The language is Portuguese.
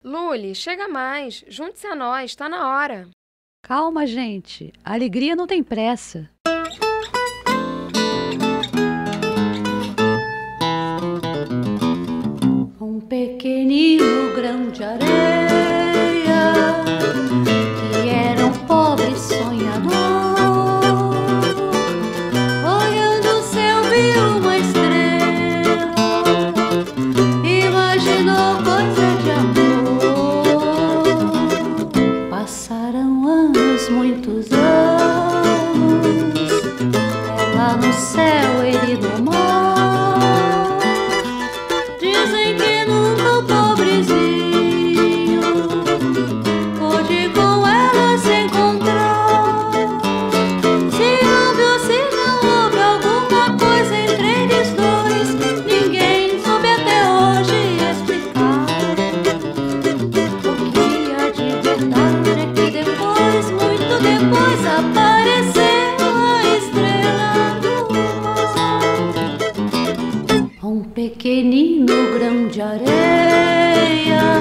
Luli, chega mais. Junte-se a nós, está na hora. Calma, gente. A alegria não tem pressa. Um pequenino grão de areia que era um pobre sonhador, olhando o céu viu uma estrela, imaginou coisa de amor. Passaram anos, muitos anos, ela no céu, ele no mar. Dizem que nunca o pobrezinho pôde com ela se encontrar. Se não houve alguma coisa entre eles dois, ninguém soube até hoje explicar. O que há de verdade é que depois, muito depois, apareceu a estrela do mar. Um pequenino grão de areia